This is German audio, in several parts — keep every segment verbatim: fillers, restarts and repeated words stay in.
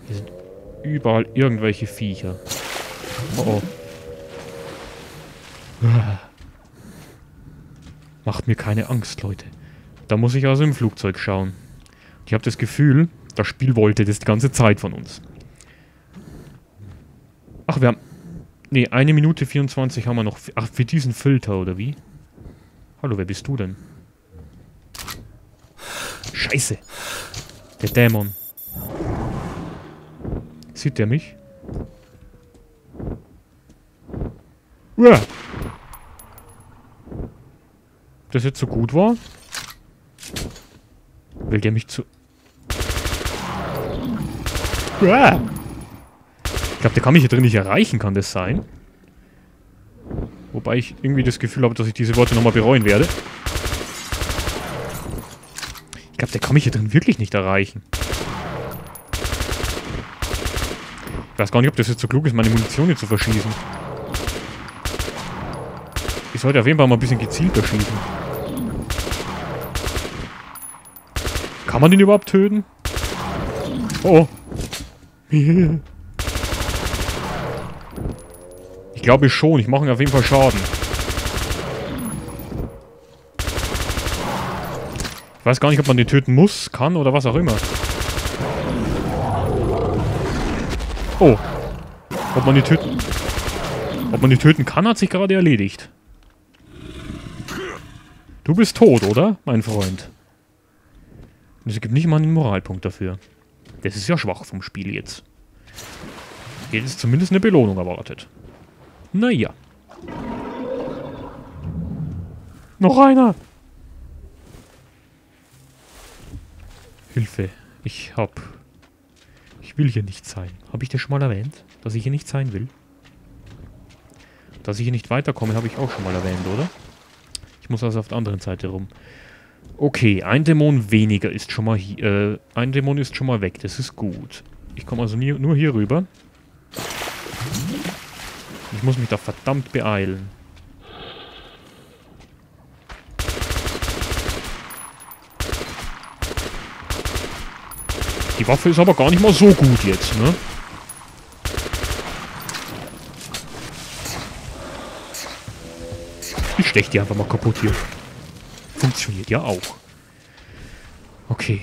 Hier sind überall irgendwelche Viecher. Oh oh. Macht mir keine Angst, Leute. Da muss ich also im Flugzeug schauen. Ich habe das Gefühl, das Spiel wollte das die ganze Zeit von uns. Ach, wir haben... Ne, eine Minute vierundzwanzig haben wir noch. Ach, für diesen Filter, oder wie? Hallo, wer bist du denn? Scheiße. Der Dämon. Sieht der mich? Uah. Das jetzt so gut war? Will der mich zu... Uah. Ich glaube, der kann mich hier drin nicht erreichen, kann das sein? Wobei ich irgendwie das Gefühl habe, dass ich diese Worte nochmal bereuen werde. Ich glaube, der kann mich hier drin wirklich nicht erreichen. Ich weiß gar nicht, ob das jetzt so klug ist, meine Munition hier zu verschießen. Ich sollte auf jeden Fall mal ein bisschen gezielter schießen. Kann man den überhaupt töten? Oh. Ich glaube schon, ich mache ihm auf jeden Fall Schaden. Ich weiß gar nicht, ob man den töten muss, kann oder was auch immer. Oh. Ob man den töten... Ob man den töten kann, hat sich gerade erledigt. Du bist tot, oder, mein Freund? Und es gibt nicht mal einen Moralpunkt dafür. Das ist ja schwach vom Spiel jetzt. Hier ist zumindest eine Belohnung erwartet. Naja. Noch einer! Hilfe. Ich hab... Ich will hier nicht sein. Habe ich das schon mal erwähnt? Dass ich hier nicht sein will? Dass ich hier nicht weiterkomme, habe ich auch schon mal erwähnt, oder? Ich muss also auf der anderen Seite rum. Okay, ein Dämon weniger ist schon mal hier... Äh, ein Dämon ist schon mal weg. Das ist gut. Ich komme also nie, nur hier rüber. Ich muss mich da verdammt beeilen. Die Waffe ist aber gar nicht mal so gut jetzt, ne? Ich stech die einfach mal kaputt hier. Funktioniert ja auch. Okay.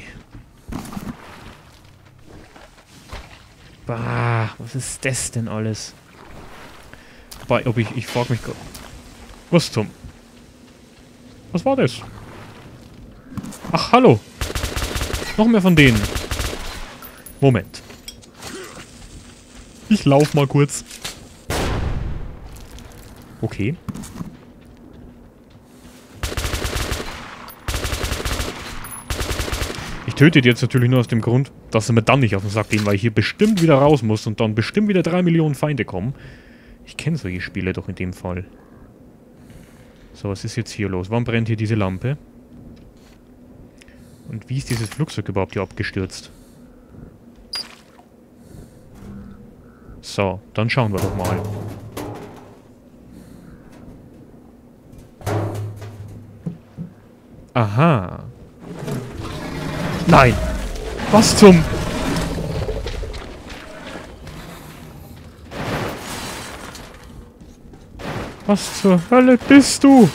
Bah, was ist das denn alles? Wobei, ob ich... Ich frag mich gerade... Was zum... Was war das? Ach, hallo. Noch mehr von denen. Moment. Ich lauf mal kurz. Okay. Ich töte die jetzt natürlich nur aus dem Grund, dass sie mir dann nicht auf den Sack gehen, weil ich hier bestimmt wieder raus muss und dann bestimmt wieder drei Millionen Feinde kommen. Ich kenne solche Spiele doch in dem Fall. So, was ist jetzt hier los? Warum brennt hier diese Lampe? Und wie ist dieses Flugzeug überhaupt hier abgestürzt? So, dann schauen wir doch mal. Aha. Nein! Was zum... Was zur Hölle bist du?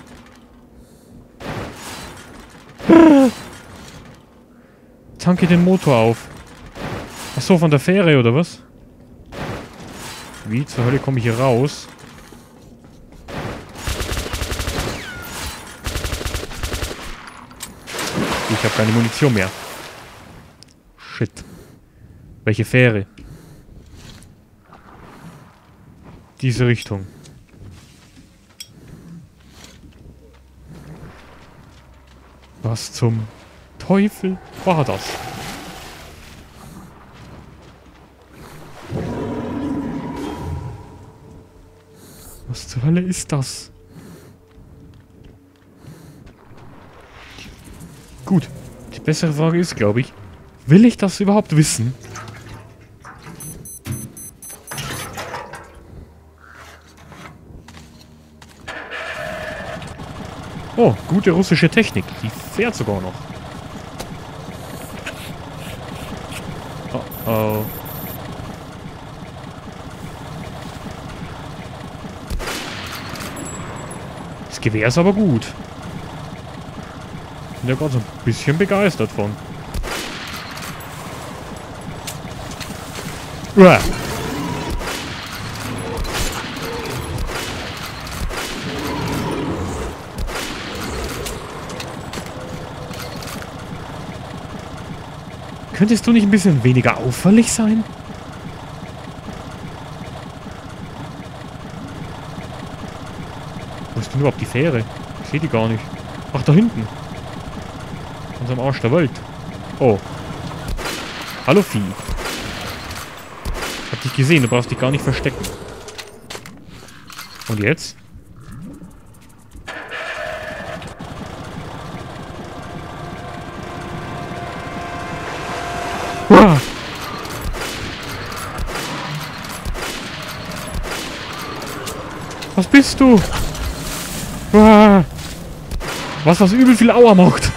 Tanke den Motor auf. Ach so, von der Fähre oder was? Wie zur Hölle komme ich hier raus? Ich habe keine Munition mehr. Shit. Welche Fähre? Diese Richtung. Was zum Teufel war das? Was zur Hölle ist das? Gut, die bessere Frage ist, glaube ich, will ich das überhaupt wissen? Oh, gute russische Technik. Die fährt sogar noch. Oh, oh. Das Gewehr ist aber gut. Bin ja gerade so ein bisschen begeistert von. Uah. Könntest du nicht ein bisschen weniger auffällig sein? Wo ist denn überhaupt die Fähre? Ich sehe die gar nicht. Ach, da hinten. Ganz am Arsch der Welt. Oh. Hallo, Vieh. Ich hab dich gesehen, du brauchst dich gar nicht verstecken. Und jetzt? Uah. Was bist du? Uah. Was, was übel viel Aua macht.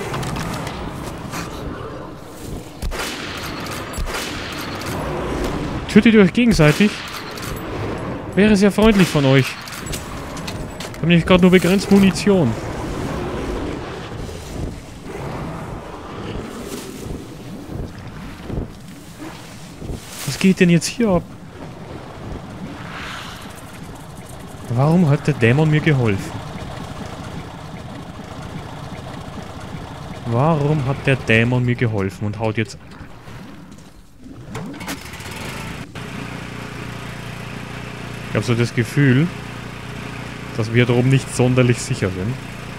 Tötet ihr euch gegenseitig? Wäre sehr freundlich von euch. Ich habe nämlich gerade nur begrenzt Munition. Was geht denn jetzt hier ab? Warum hat der Dämon mir geholfen? Warum hat der Dämon mir geholfen und haut jetzt... Ich habe so das Gefühl, dass wir darum nicht sonderlich sicher sind.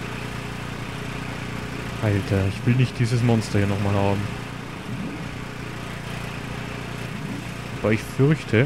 Alter, ich will nicht dieses Monster hier nochmal haben. Aber ich fürchte...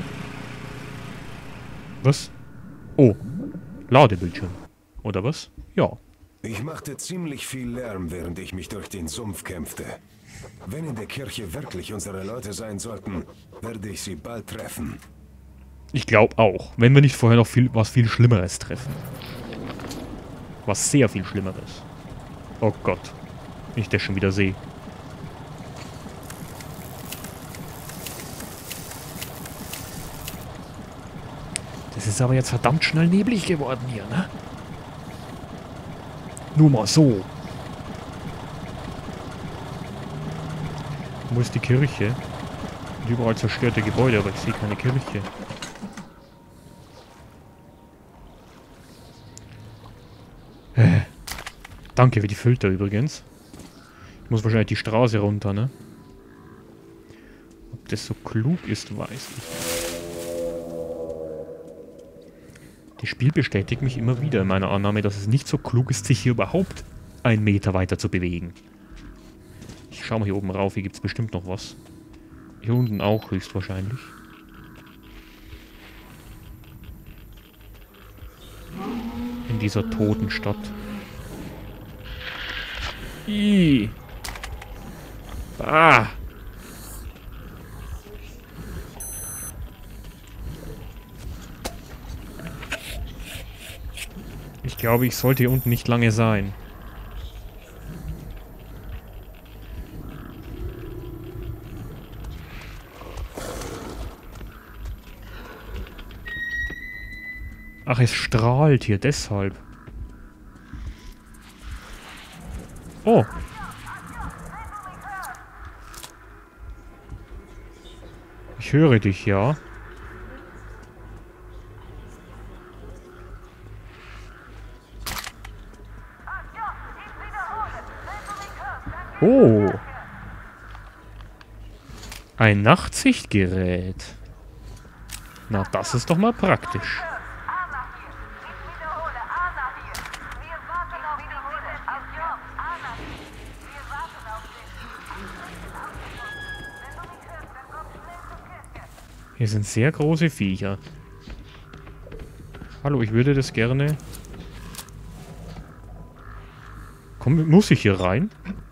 Was? Oh, Ladebildschirm. Oder was? Ja. Ich machte ziemlich viel Lärm, während ich mich durch den Sumpf kämpfte. Wenn in der Kirche wirklich unsere Leute sein sollten, werde ich sie bald treffen. Ich glaube auch. Wenn wir nicht vorher noch viel, was viel Schlimmeres treffen. Was sehr viel Schlimmeres. Oh Gott. Wenn ich das schon wieder sehe. Das ist aber jetzt verdammt schnell neblig geworden hier, ne? Nur mal so. Wo ist die Kirche? Und überall zerstörte Gebäude, aber ich sehe keine Kirche. Äh. Danke für die Filter übrigens. Ich muss wahrscheinlich die Straße runter, ne? Ob das so klug ist, weiß ich. Das Spiel bestätigt mich immer wieder in meiner Annahme, dass es nicht so klug ist, sich hier überhaupt einen Meter weiter zu bewegen. Ich schau mal hier oben rauf, hier gibt es bestimmt noch was. Hier unten auch höchstwahrscheinlich. In dieser toten Stadt. Ih. Ah. Ich glaube, ich sollte hier unten nicht lange sein. Ach, es strahlt hier, deshalb. Oh. Ich höre dich, ja. Oh. Ein Nachtsichtgerät. Na, das ist doch mal praktisch. Hier sind sehr große Viecher. Hallo, ich würde das gerne... Komm, muss ich hier rein?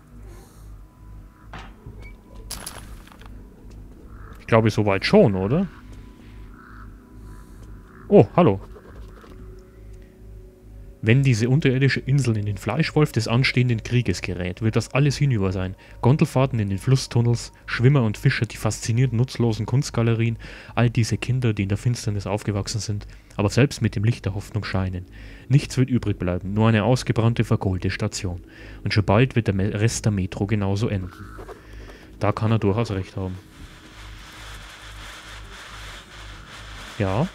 Ich glaube, soweit schon, oder? Oh, hallo. Wenn diese unterirdische Insel in den Fleischwolf des anstehenden Krieges gerät, wird das alles hinüber sein. Gondelfahrten in den Flusstunnels, Schwimmer und Fischer, die fasziniert nutzlosen Kunstgalerien, all diese Kinder, die in der Finsternis aufgewachsen sind, aber selbst mit dem Licht der Hoffnung scheinen. Nichts wird übrig bleiben, nur eine ausgebrannte, verkohlte Station. Und schon bald wird der Rest der Metro genauso enden. Da kann er durchaus recht haben. Ja.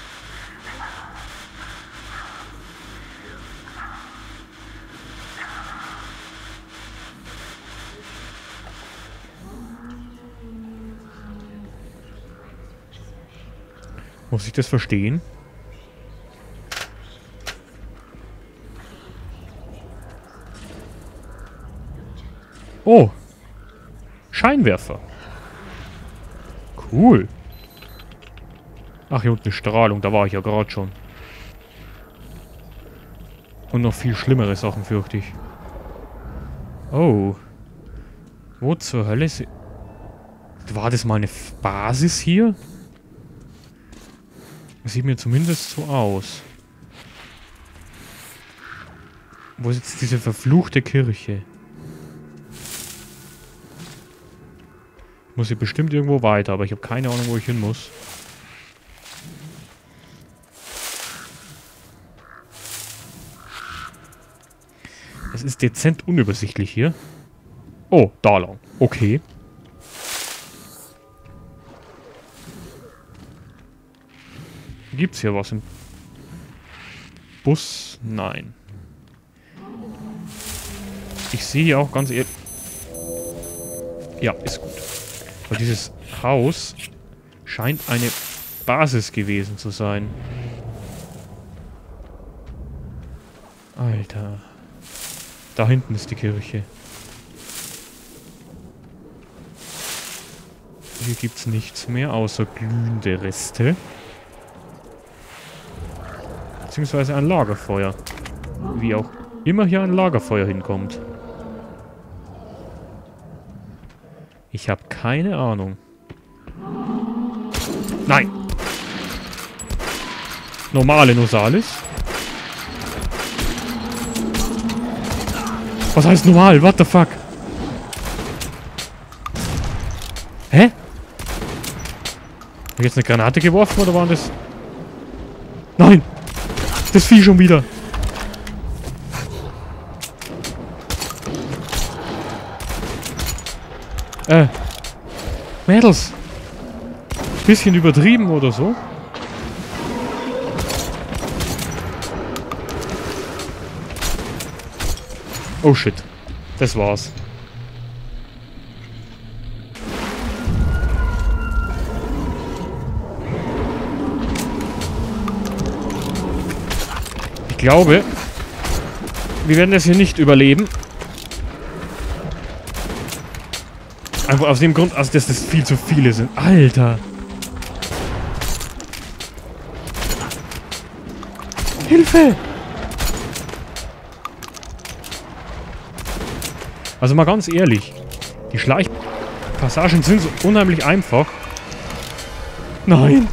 Muss ich das verstehen? Oh. Scheinwerfer. Cool. Ach, hier unten eine Strahlung. Da war ich ja gerade schon. Und noch viel schlimmere Sachen, fürchte ich. Oh. Wo zur Hölle ist... War das mal eine Basis hier? Das sieht mir zumindest so aus. Wo ist jetzt diese verfluchte Kirche? Ich muss hier bestimmt irgendwo weiter, aber ich habe keine Ahnung, wo ich hin muss. Es ist dezent unübersichtlich hier. Oh, da lang. Okay. Gibt's hier was im Bus? Nein. Ich sehe hier auch ganz ehrlich... Ja, ist gut. Weil dieses Haus scheint eine Basis gewesen zu sein. Alter. Da hinten ist die Kirche. Hier gibt's nichts mehr, außer glühende Reste. Beziehungsweise ein Lagerfeuer. Wie auch immer hier ein Lagerfeuer hinkommt. Ich habe keine Ahnung. Nein! Normale Nosalis? Was heißt normal? What the fuck? Hä? Hab ich jetzt eine Granate geworfen oder waren das... Nein! Das Vieh schon wieder! Äh. Mädels! Bisschen übertrieben oder so? Oh shit. Das war's. Ich glaube, wir werden das hier nicht überleben. Einfach aus dem Grund, also dass das viel zu viele sind. Alter! Hilfe! Also mal ganz ehrlich, die Schleichpassagen sind so unheimlich einfach. Nein!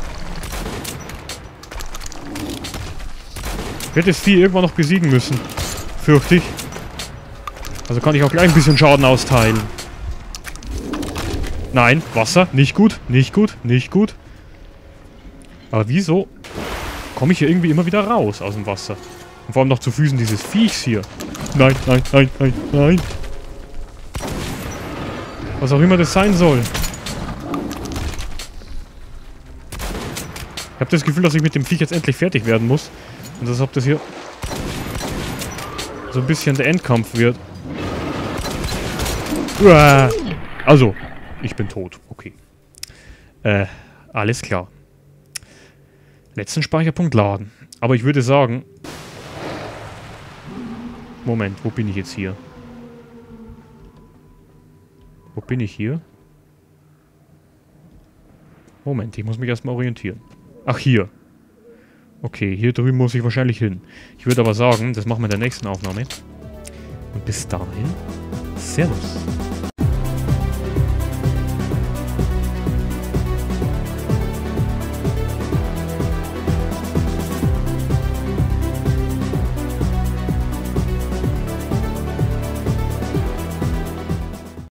Ich werde das Vieh irgendwann noch besiegen müssen. Fürchte ich. Also kann ich auch gleich ein bisschen Schaden austeilen. Nein, Wasser. Nicht gut, nicht gut, nicht gut. Aber wieso komme ich hier irgendwie immer wieder raus aus dem Wasser? Und vor allem noch zu Füßen dieses Viechs hier. Nein, nein, nein, nein, nein. Was auch immer das sein soll. Ich habe das Gefühl, dass ich mit dem Viech jetzt endlich fertig werden muss. Und als ob das hier so ein bisschen der Endkampf wird. Uah. Also, ich bin tot. Okay. Äh, alles klar. Letzten Speicherpunkt laden. Aber ich würde sagen... Moment, wo bin ich jetzt hier? Wo bin ich hier? Moment, ich muss mich erstmal orientieren. Ach, hier. Okay, hier drüben muss ich wahrscheinlich hin. Ich würde aber sagen, das machen wir in der nächsten Aufnahme. Und bis dahin, Servus.